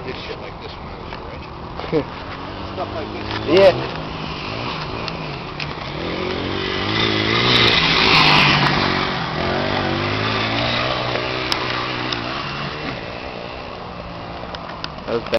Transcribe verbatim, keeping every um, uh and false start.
did shit like this when I was your age. Stuff like this. Yeah.